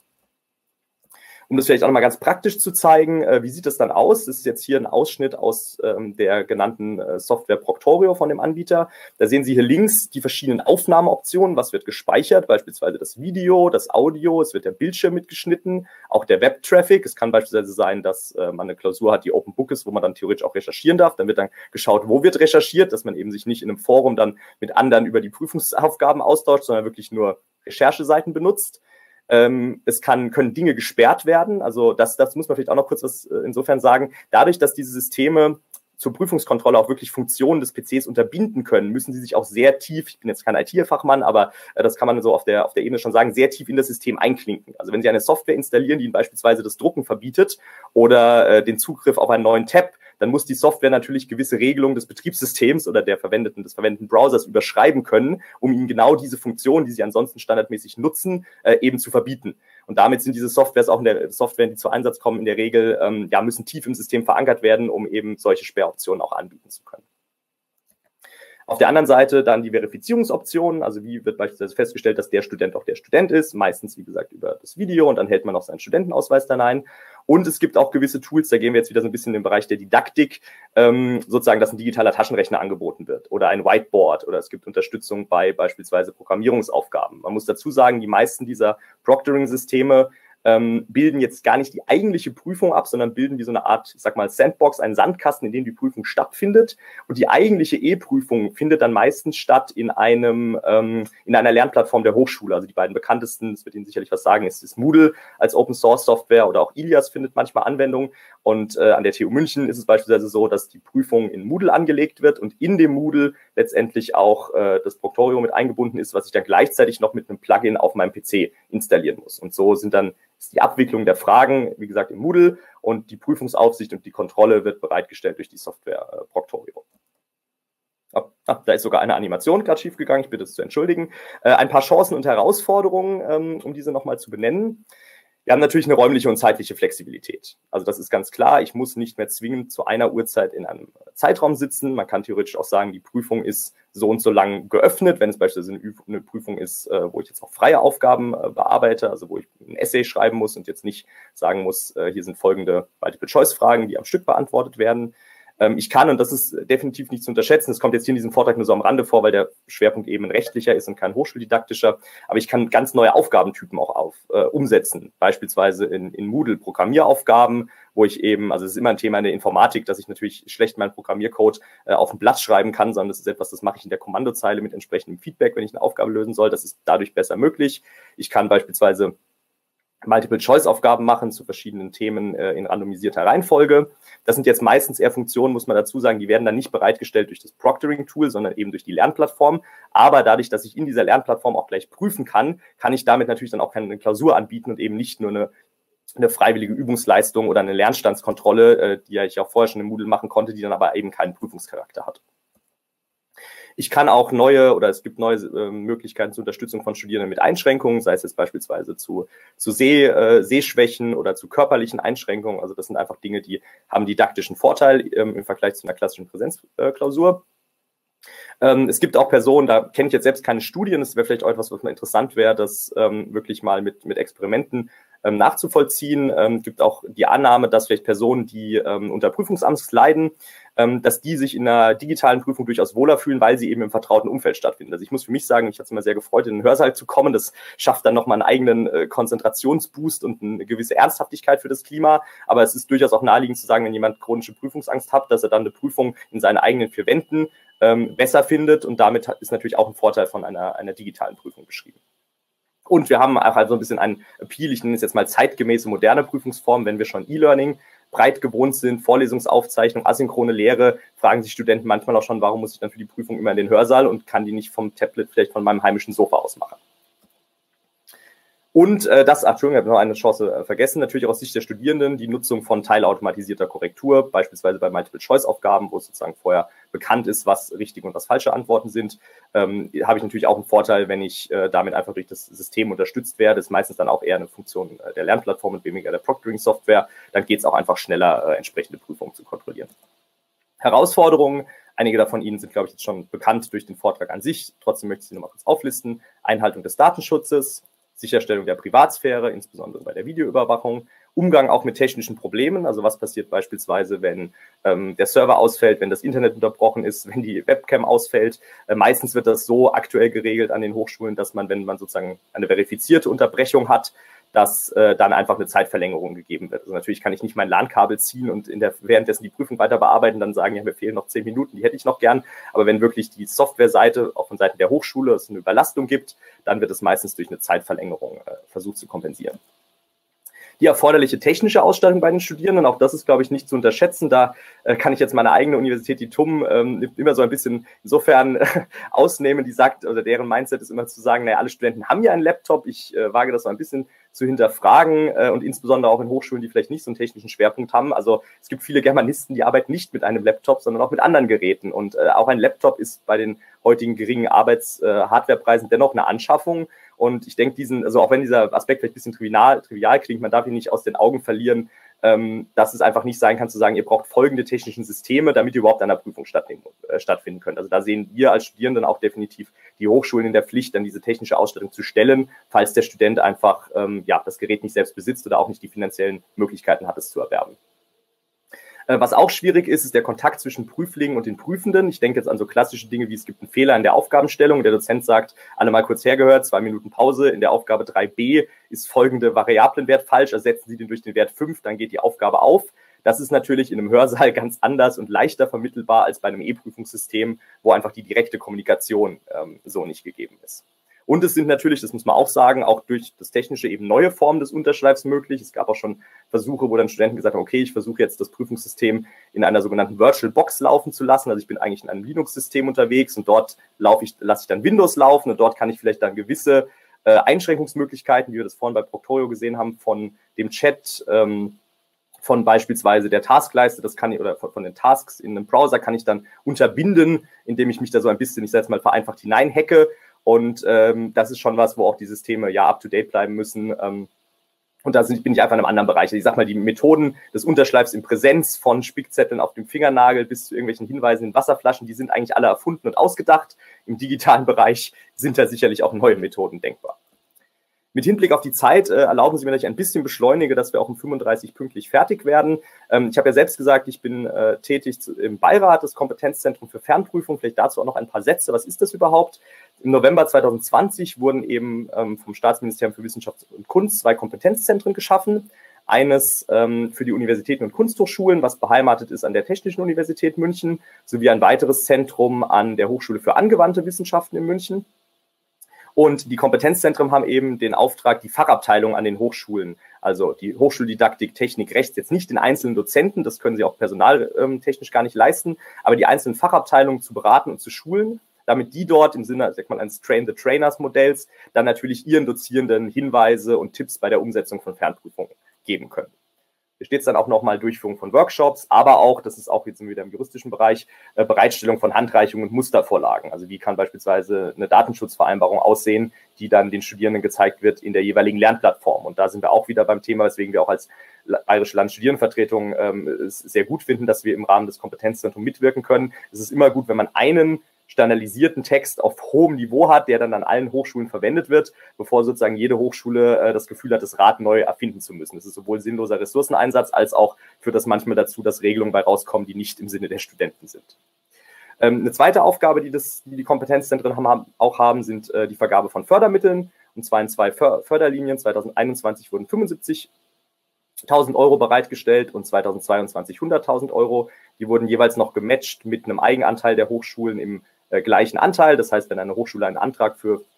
Um das vielleicht auch nochmal ganz praktisch zu zeigen, äh, wie sieht das dann aus? Das ist jetzt hier ein Ausschnitt aus ähm, der genannten äh, Software Proctorio von dem Anbieter. Da sehen Sie hier links die verschiedenen Aufnahmeoptionen. Was wird gespeichert? Beispielsweise das Video, das Audio, es wird der Bildschirm mitgeschnitten, auch der Web-Traffic. Es kann beispielsweise sein, dass äh, man eine Klausur hat, die Open Book ist, wo man dann theoretisch auch recherchieren darf. Dann wird dann geschaut, wo wird recherchiert, dass man eben sich nicht in einem Forum dann mit anderen über die Prüfungsaufgaben austauscht, sondern wirklich nur Rechercheseiten benutzt. Ähm, es kann, können Dinge gesperrt werden. Also das, das muss man vielleicht auch noch kurz was äh, insofern sagen. Dadurch, dass diese Systeme zur Prüfungskontrolle auch wirklich Funktionen des P Cs unterbinden können, müssen sie sich auch sehr tief, ich bin jetzt kein I T-Fachmann, aber äh, das kann man so auf der, auf der Ebene schon sagen, sehr tief in das System einklinken. Also wenn Sie eine Software installieren, die Ihnen beispielsweise das Drucken verbietet oder äh, den Zugriff auf einen neuen Tab, dann muss die Software natürlich gewisse Regelungen des Betriebssystems oder der verwendeten, des verwendeten Browsers überschreiben können, um Ihnen genau diese Funktionen, die Sie ansonsten standardmäßig nutzen, äh, eben zu verbieten. Und damit sind diese Softwares auch in der Software, die zu Einsatz kommen, in der Regel, ähm, ja, müssen tief im System verankert werden, um eben solche Sperroptionen auch anbieten zu können. Auf der anderen Seite dann die Verifizierungsoptionen, also wie wird beispielsweise festgestellt, dass der Student auch der Student ist, meistens wie gesagt über das Video und dann hält man auch seinen Studentenausweis dann ein. Und es gibt auch gewisse Tools, da gehen wir jetzt wieder so ein bisschen in den Bereich der Didaktik, ähm, sozusagen, dass ein digitaler Taschenrechner angeboten wird oder ein Whiteboard oder es gibt Unterstützung bei beispielsweise Programmierungsaufgaben. Man muss dazu sagen, die meisten dieser Proctoring-Systeme ähm, bilden jetzt gar nicht die eigentliche Prüfung ab, sondern bilden wie so eine Art, ich sag mal, Sandbox, einen Sandkasten, in dem die Prüfung stattfindet. Und die eigentliche E-Prüfung findet dann meistens statt in einem ähm, in einer Lernplattform der Hochschule. Also die beiden bekanntesten, das wird Ihnen sicherlich was sagen, ist, ist Moodle als Open-Source-Software oder auch Ilias findet manchmal Anwendung. Und äh, an der T U München ist es beispielsweise so, dass die Prüfung in Moodle angelegt wird und in dem Moodle letztendlich auch äh, das Proctorio mit eingebunden ist, was ich dann gleichzeitig noch mit einem Plugin auf meinem P C installieren muss. Und so sind dann ist die Abwicklung der Fragen, wie gesagt, im Moodle und die Prüfungsaufsicht und die Kontrolle wird bereitgestellt durch die Software äh, Proctorio. Oh, ah, da ist sogar eine Animation gerade schiefgegangen, ich bitte es zu entschuldigen. Äh, ein paar Chancen und Herausforderungen, ähm, um diese nochmal zu benennen. Wir haben natürlich eine räumliche und zeitliche Flexibilität. Also das ist ganz klar. Ich muss nicht mehr zwingend zu einer Uhrzeit in einem Zeitraum sitzen. Man kann theoretisch auch sagen, die Prüfung ist so und so lang geöffnet, wenn es beispielsweise eine Prüfung ist, wo ich jetzt auch freie Aufgaben bearbeite, also wo ich ein Essay schreiben muss und jetzt nicht sagen muss, hier sind folgende Multiple-Choice-Fragen, die am Stück beantwortet werden. Ich kann, und das ist definitiv nicht zu unterschätzen, das kommt jetzt hier in diesem Vortrag nur so am Rande vor, weil der Schwerpunkt eben ein rechtlicher ist und kein hochschuldidaktischer, aber ich kann ganz neue Aufgabentypen auch auf, äh, umsetzen, beispielsweise in, in Moodle Programmieraufgaben, wo ich eben, also es ist immer ein Thema in der Informatik, dass ich natürlich schlecht meinen Programmiercode äh, auf ein Blatt schreiben kann, sondern das ist etwas, das mache ich in der Kommandozeile mit entsprechendem Feedback, wenn ich eine Aufgabe lösen soll, das ist dadurch besser möglich. Ich kann beispielsweise Multiple-Choice-Aufgaben machen zu verschiedenen Themen äh, in randomisierter Reihenfolge. Das sind jetzt meistens eher Funktionen, muss man dazu sagen, die werden dann nicht bereitgestellt durch das Proctoring-Tool, sondern eben durch die Lernplattform. Aber dadurch, dass ich in dieser Lernplattform auch gleich prüfen kann, kann ich damit natürlich dann auch keine Klausur anbieten und eben nicht nur eine, eine freiwillige Übungsleistung oder eine Lernstandskontrolle, äh, die ja ich auch vorher schon im Moodle machen konnte, die dann aber eben keinen Prüfungscharakter hat. Ich kann auch neue oder es gibt neue äh, Möglichkeiten zur Unterstützung von Studierenden mit Einschränkungen, sei es jetzt beispielsweise zu, zu Seh, äh, Sehschwächen oder zu körperlichen Einschränkungen. Also das sind einfach Dinge, die haben didaktischen Vorteil ähm, im Vergleich zu einer klassischen Präsenzklausur. Ähm, es gibt auch Personen, da kenne ich jetzt selbst keine Studien, das wäre vielleicht auch etwas, was mal interessant wäre, das ähm, wirklich mal mit, mit Experimenten ähm, nachzuvollziehen. Es ähm, gibt auch die Annahme, dass vielleicht Personen, die ähm, unter Prüfungsangst leiden, ähm, dass die sich in einer digitalen Prüfung durchaus wohler fühlen, weil sie eben im vertrauten Umfeld stattfinden. Also ich muss für mich sagen, ich hatte es immer sehr gefreut, in den Hörsaal zu kommen. Das schafft dann nochmal einen eigenen äh, Konzentrationsboost und eine gewisse Ernsthaftigkeit für das Klima. Aber es ist durchaus auch naheliegend zu sagen, wenn jemand chronische Prüfungsangst hat, dass er dann eine Prüfung in seinen eigenen vier Wänden ähm, besser findet. Und damit ist natürlich auch ein Vorteil von einer, einer digitalen Prüfung beschrieben. Und wir haben auch also ein bisschen einen Appeal, ich nenne es jetzt mal zeitgemäße, moderne Prüfungsform, wenn wir schon E-Learning breit gewohnt sind, Vorlesungsaufzeichnung, asynchrone Lehre, fragen sich Studenten manchmal auch schon, warum muss ich dann für die Prüfung immer in den Hörsaal und kann die nicht vom Tablet vielleicht von meinem heimischen Sofa aus machen. Und äh, das, Entschuldigung, ich habe noch eine Chance äh, vergessen, natürlich auch aus Sicht der Studierenden die Nutzung von teilautomatisierter Korrektur, beispielsweise bei Multiple-Choice-Aufgaben, wo es sozusagen vorher bekannt ist, was richtige und was falsche Antworten sind, ähm, habe ich natürlich auch einen Vorteil, wenn ich äh, damit einfach durch das System unterstützt werde. Das ist meistens dann auch eher eine Funktion äh, der Lernplattform und weniger der Proctoring-Software. Dann geht es auch einfach schneller, äh, entsprechende Prüfungen zu kontrollieren. Herausforderungen. Einige davon Ihnen sind, glaube ich, jetzt schon bekannt durch den Vortrag an sich. Trotzdem möchte ich Sie nochmal kurz auflisten. Einhaltung des Datenschutzes, Sicherstellung der Privatsphäre, insbesondere bei der Videoüberwachung, Umgang auch mit technischen Problemen, also was passiert beispielsweise, wenn ähm, der Server ausfällt, wenn das Internet unterbrochen ist, wenn die Webcam ausfällt. Äh, meistens wird das so aktuell geregelt an den Hochschulen, dass man, wenn man sozusagen eine verifizierte Unterbrechung hat, dass äh, dann einfach eine Zeitverlängerung gegeben wird. Also natürlich kann ich nicht mein LAN-Kabel ziehen und in der, währenddessen die Prüfung weiter bearbeiten, dann sagen, ja, mir fehlen noch zehn Minuten, die hätte ich noch gern. Aber wenn wirklich die Softwareseite, auch von Seiten der Hochschule, es eine Überlastung gibt, dann wird es meistens durch eine Zeitverlängerung äh, versucht zu kompensieren. Die erforderliche technische Ausstattung bei den Studierenden, auch das ist, glaube ich, nicht zu unterschätzen. Da äh, kann ich jetzt meine eigene Universität, die T U M, ähm, immer so ein bisschen insofern äh, ausnehmen, die sagt, oder deren Mindset ist immer zu sagen, naja, alle Studenten haben ja einen Laptop. Ich äh, wage das so ein bisschen zu hinterfragen äh, und insbesondere auch in Hochschulen, die vielleicht nicht so einen technischen Schwerpunkt haben. Also es gibt viele Germanisten, die arbeiten nicht mit einem Laptop, sondern auch mit anderen Geräten. Und äh, auch ein Laptop ist bei den heutigen geringen Arbeits-Hardwarepreisen äh, dennoch eine Anschaffung. Und ich denke, diesen, also auch wenn dieser Aspekt vielleicht ein bisschen trivial, trivial klingt, man darf ihn nicht aus den Augen verlieren, ähm, dass es einfach nicht sein kann, zu sagen, ihr braucht folgende technischen Systeme, damit ihr überhaupt an der Prüfung stattfinden, äh, stattfinden könnt. Also da sehen wir als Studierenden auch definitiv die Hochschulen in der Pflicht, dann diese technische Ausstattung zu stellen, falls der Student einfach ähm, ja, das Gerät nicht selbst besitzt oder auch nicht die finanziellen Möglichkeiten hat, es zu erwerben. Was auch schwierig ist, ist der Kontakt zwischen Prüflingen und den Prüfenden. Ich denke jetzt an so klassische Dinge wie, es gibt einen Fehler in der Aufgabenstellung. Der Dozent sagt, alle mal kurz hergehört, zwei Minuten Pause. In der Aufgabe drei b ist folgende Variablenwert falsch. Ersetzen Sie den durch den Wert fünf, dann geht die Aufgabe auf. Das ist natürlich in einem Hörsaal ganz anders und leichter vermittelbar als bei einem E-Prüfungssystem, wo einfach die direkte Kommunikation ähm, so nicht gegeben ist. Und es sind natürlich, das muss man auch sagen, auch durch das Technische eben neue Formen des Unterschleifs möglich. Es gab auch schon Versuche, wo dann Studenten gesagt haben, okay, ich versuche jetzt das Prüfungssystem in einer sogenannten Virtual Box laufen zu lassen. Also ich bin eigentlich in einem Linux-System unterwegs und dort laufe ich, lasse ich dann Windows laufen und dort kann ich vielleicht dann gewisse äh, Einschränkungsmöglichkeiten, wie wir das vorhin bei Proctorio gesehen haben, von dem Chat, ähm, von beispielsweise der Taskleiste, das kann ich, oder von, von den Tasks in einem Browser kann ich dann unterbinden, indem ich mich da so ein bisschen, ich sage jetzt mal vereinfacht, hineinhacke. Und ähm, das ist schon was, wo auch die Systeme ja up-to-date bleiben müssen. Ähm, und da sind, bin ich einfach in einem anderen Bereich. Ich sag mal, die Methoden des Unterschleifs in Präsenz, von Spickzetteln auf dem Fingernagel bis zu irgendwelchen Hinweisen in Wasserflaschen, die sind eigentlich alle erfunden und ausgedacht. Im digitalen Bereich sind da sicherlich auch neue Methoden denkbar. Mit Hinblick auf die Zeit äh, erlauben Sie mir, dass ich ein bisschen beschleunige, dass wir auch um fünfunddreißig pünktlich fertig werden. Ähm, ich habe ja selbst gesagt, ich bin äh, tätig zu, im Beirat des Kompetenzzentrum für Fernprüfung. Vielleicht dazu auch noch ein paar Sätze. Was ist das überhaupt? Im November zweitausendzwanzig wurden eben ähm, vom Staatsministerium für Wissenschaft und Kunst zwei Kompetenzzentren geschaffen. Eines ähm, für die Universitäten und Kunsthochschulen, was beheimatet ist an der Technischen Universität München, sowie ein weiteres Zentrum an der Hochschule für angewandte Wissenschaften in München. Und die Kompetenzzentren haben eben den Auftrag, die Fachabteilung an den Hochschulen, also die Hochschuldidaktik, Technik, Rechts, jetzt nicht den einzelnen Dozenten, das können sie auch personaltechnisch gar nicht leisten, aber die einzelnen Fachabteilungen zu beraten und zu schulen, damit die dort im Sinne, sag mal, eines Train-the-Trainers-Modells dann natürlich ihren Dozierenden Hinweise und Tipps bei der Umsetzung von Fernprüfungen geben können. Hier steht es dann auch nochmal Durchführung von Workshops, aber auch, das ist auch jetzt wieder im juristischen Bereich, äh, Bereitstellung von Handreichungen und Mustervorlagen. Also wie kann beispielsweise eine Datenschutzvereinbarung aussehen, die dann den Studierenden gezeigt wird in der jeweiligen Lernplattform. Und da sind wir auch wieder beim Thema, weswegen wir auch als Bayerische Landesstudierendenvertretung ähm, es sehr gut finden, dass wir im Rahmen des Kompetenzzentrums mitwirken können. Es ist immer gut, wenn man einen standardisierten Text auf hohem Niveau hat, der dann an allen Hochschulen verwendet wird, bevor sozusagen jede Hochschule äh, das Gefühl hat, das Rad neu erfinden zu müssen. Das ist sowohl sinnloser Ressourceneinsatz, als auch führt das manchmal dazu, dass Regelungen bei rauskommen, die nicht im Sinne der Studenten sind. Ähm, eine zweite Aufgabe, die, das, die die Kompetenzzentren haben, auch haben, sind äh, die Vergabe von Fördermitteln, und zwar in zwei För- Förderlinien. zweitausendeinundzwanzig wurden fünfundsiebzigtausend Euro bereitgestellt und zweitausendzweiundzwanzig hunderttausend Euro. Die wurden jeweils noch gematcht mit einem Eigenanteil der Hochschulen im äh, gleichen Anteil. Das heißt, wenn eine Hochschule einen Antrag für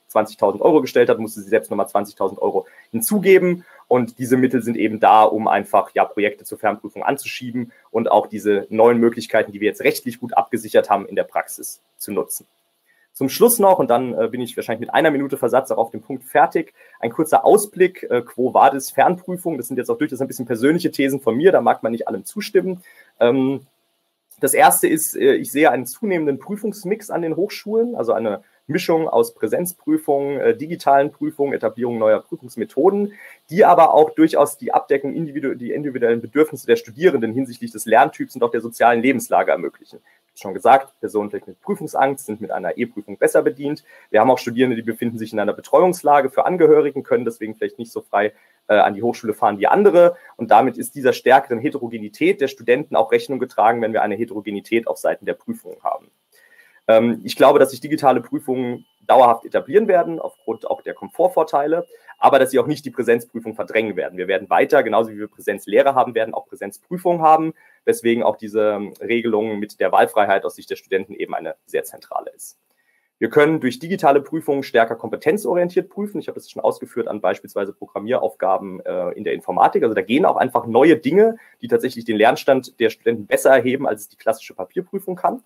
zwanzigtausend Euro gestellt hat, musste sie selbst nochmal zwanzigtausend Euro hinzugeben. Und diese Mittel sind eben da, um einfach ja Projekte zur Fernprüfung anzuschieben und auch diese neuen Möglichkeiten, die wir jetzt rechtlich gut abgesichert haben, in der Praxis zu nutzen. Zum Schluss noch, und dann äh, bin ich wahrscheinlich mit einer Minute Versatz auch auf dem Punkt fertig, ein kurzer Ausblick, äh, Quo Vadis Fernprüfung. Das sind jetzt auch durchaus ein bisschen persönliche Thesen von mir, da mag man nicht allem zustimmen. Ähm, das erste ist, äh, ich sehe einen zunehmenden Prüfungsmix an den Hochschulen, also eine Mischung aus Präsenzprüfungen, äh, digitalen Prüfungen, Etablierung neuer Prüfungsmethoden, die aber auch durchaus die Abdeckung individu- die individuellen Bedürfnisse der Studierenden hinsichtlich des Lerntyps und auch der sozialen Lebenslage ermöglichen. Schon gesagt, Personen vielleicht mit Prüfungsangst sind mit einer E-Prüfung besser bedient. Wir haben auch Studierende, die befinden sich in einer Betreuungslage für Angehörigen, können deswegen vielleicht nicht so frei äh, an die Hochschule fahren wie andere. Und damit ist dieser stärkeren Heterogenität der Studenten auch Rechnung getragen, wenn wir eine Heterogenität auf Seiten der Prüfungen haben. Ähm, ich glaube, dass sich digitale Prüfungen dauerhaft etablieren werden, aufgrund auch der Komfortvorteile, aber dass sie auch nicht die Präsenzprüfung verdrängen werden. Wir werden weiter, genauso wie wir Präsenzlehre haben werden, auch Präsenzprüfungen haben, weswegen auch diese Regelung mit der Wahlfreiheit aus Sicht der Studenten eben eine sehr zentrale ist. Wir können durch digitale Prüfungen stärker kompetenzorientiert prüfen. Ich habe das schon ausgeführt an beispielsweise Programmieraufgaben äh, in der Informatik. Also da gehen auch einfach neue Dinge, die tatsächlich den Lernstand der Studenten besser erheben, als es die klassische Papierprüfung kann.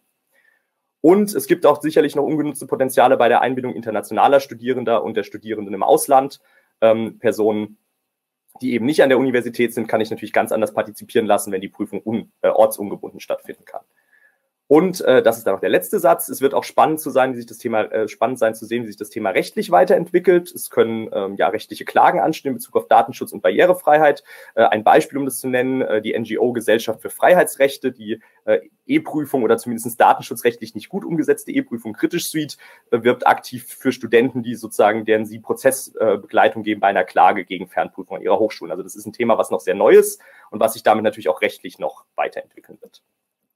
Und es gibt auch sicherlich noch ungenutzte Potenziale bei der Einbindung internationaler Studierender und der Studierenden im Ausland. Ähm, Personen, die eben nicht an der Universität sind, kann ich natürlich ganz anders partizipieren lassen, wenn die Prüfung un, äh, ortsungebunden stattfinden kann. Und äh, das ist dann noch der letzte Satz. Es wird auch spannend zu sein, wie sich das Thema äh, spannend sein zu sehen, wie sich das Thema rechtlich weiterentwickelt. Es können ähm, ja rechtliche Klagen anstehen in Bezug auf Datenschutz und Barrierefreiheit. Äh, ein Beispiel, um das zu nennen, äh, die N G O Gesellschaft für Freiheitsrechte, die äh, E-Prüfung oder zumindest datenschutzrechtlich nicht gut umgesetzte E-Prüfung Kritisch Suite äh, wirbt aktiv für Studenten, die sozusagen, deren sie Prozessbegleitung äh, geben bei einer Klage gegen Fernprüfung an ihrer Hochschulen. Also das ist ein Thema, was noch sehr neu ist und was sich damit natürlich auch rechtlich noch weiterentwickeln wird.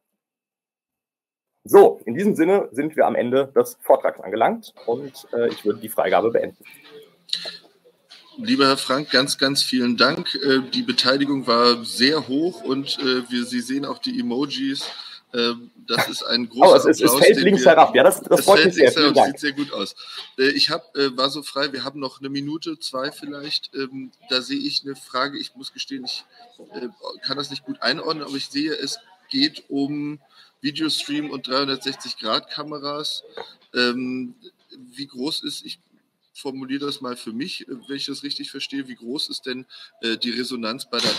So, in diesem Sinne sind wir am Ende des Vortrags angelangt und äh, ich würde die Freigabe beenden. Lieber Herr Frank, ganz, ganz vielen Dank. Äh, die Beteiligung war sehr hoch und äh, wir, Sie sehen auch die Emojis. Äh, das ist ein großer oh, es, ist, Applaus. Es fällt links wir, herab, ja, das, das freut mich sehr. Vielen Dank. Sieht sehr gut aus. Äh, ich hab, äh, war so frei, wir haben noch eine Minute, zwei vielleicht. Ähm, da sehe ich eine Frage, ich muss gestehen, ich äh, kann das nicht gut einordnen, aber ich sehe, es geht um Videostream und dreihundertsechzig Grad Kameras. Ähm, wie groß ist, ich formuliere das mal für mich, wenn ich das richtig verstehe, wie groß ist denn äh, die Resonanz bei der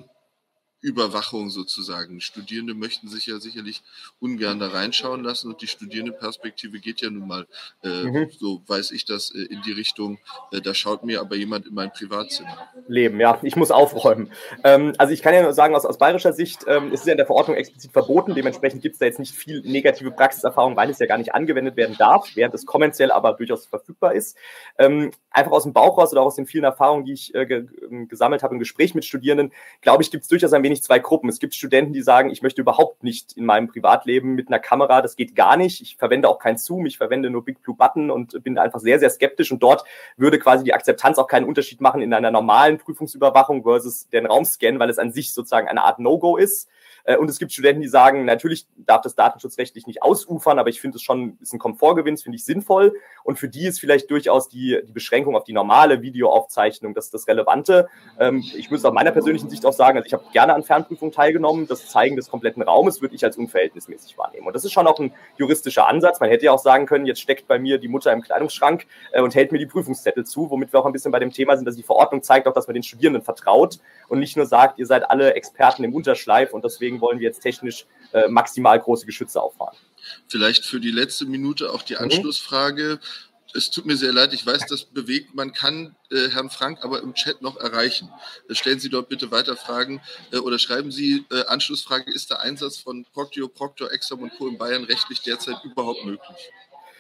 Raumüberwachung sozusagen? Studierende möchten sich ja sicherlich ungern da reinschauen lassen und die Studierendenperspektive geht ja nun mal, äh, mhm. so weiß ich das, äh, in die Richtung, äh, da schaut mir aber jemand in mein Privatzimmer. Leben, ja, ich muss aufräumen. Ähm, also ich kann ja nur sagen, aus, aus bayerischer Sicht, ähm, es ist ja in der Verordnung explizit verboten, dementsprechend gibt es da jetzt nicht viel negative Praxiserfahrung, weil es ja gar nicht angewendet werden darf, während es kommerziell aber durchaus verfügbar ist. Ähm, einfach aus dem Bauch raus oder auch aus den vielen Erfahrungen, die ich äh, ge gesammelt habe im Gespräch mit Studierenden, glaube ich, gibt es durchaus ein wenig zwei Gruppen. Es gibt Studenten, die sagen, ich möchte überhaupt nicht in meinem Privatleben mit einer Kamera, das geht gar nicht. Ich verwende auch kein Zoom, ich verwende nur Big Blue Button und bin einfach sehr, sehr skeptisch und dort würde quasi die Akzeptanz auch keinen Unterschied machen in einer normalen Prüfungsüberwachung versus den Raumscan, weil es an sich sozusagen eine Art No-Go ist. Und es gibt Studenten, die sagen, natürlich darf das datenschutzrechtlich nicht ausufern, aber ich finde es schon, ist ein Komfortgewinn, finde ich sinnvoll. Und für die ist vielleicht durchaus die, die Beschränkung auf die normale Videoaufzeichnung das, das Relevante. Ähm, ich muss aus meiner persönlichen Sicht auch sagen, also ich habe gerne an Fernprüfungen teilgenommen. Das Zeigen des kompletten Raumes würde ich als unverhältnismäßig wahrnehmen. Und das ist schon auch ein juristischer Ansatz. Man hätte ja auch sagen können, jetzt steckt bei mir die Mutter im Kleidungsschrank äh, und hält mir die Prüfungszettel zu, womit wir auch ein bisschen bei dem Thema sind, dass die Verordnung zeigt auch, dass man den Studierenden vertraut und nicht nur sagt, ihr seid alle Experten im Unterschleif und deswegen wollen wir jetzt technisch äh, maximal große Geschütze auffahren. Vielleicht für die letzte Minute auch die Anschlussfrage. Es tut mir sehr leid, ich weiß, das bewegt. Man kann äh, Herrn Frank aber im Chat noch erreichen. Äh, stellen Sie dort bitte weiter Fragen äh, oder schreiben Sie, äh, Anschlussfrage, ist der Einsatz von Proctio, Proctor, Exam und Co. in Bayern rechtlich derzeit überhaupt möglich?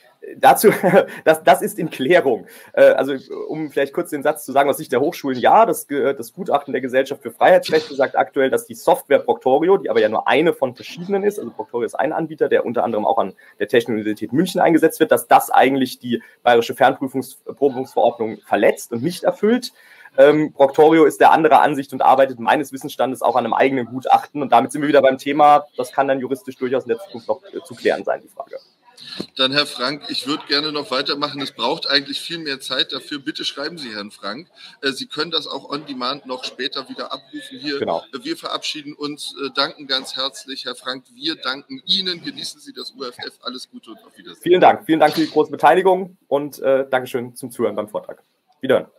Dazu, das, das ist in Klärung. Also um vielleicht kurz den Satz zu sagen, aus Sicht der Hochschulen, ja, das, das Gutachten der Gesellschaft für Freiheitsrechte sagt aktuell, dass die Software Proctorio, die aber ja nur eine von verschiedenen ist, also Proctorio ist ein Anbieter, der unter anderem auch an der Technischen Universität München eingesetzt wird, dass das eigentlich die bayerische Fernprüfungsverordnung verletzt und nicht erfüllt. Ähm, Proctorio ist der anderer Ansicht und arbeitet meines Wissensstandes auch an einem eigenen Gutachten und damit sind wir wieder beim Thema, das kann dann juristisch durchaus in der Zukunft noch äh, zu klären sein, die Frage. Dann, Herr Frank, ich würde gerne noch weitermachen. Es braucht eigentlich viel mehr Zeit dafür. Bitte schreiben Sie, Herrn Frank. Sie können das auch on demand noch später wieder abrufen hier. Genau. Wir verabschieden uns, danken ganz herzlich, Herr Frank. Wir danken Ihnen. Genießen Sie das U F F. Alles Gute und auf Wiedersehen. Vielen Dank. Vielen Dank für die große Beteiligung und äh, Dankeschön zum Zuhören beim Vortrag. Wiederhören.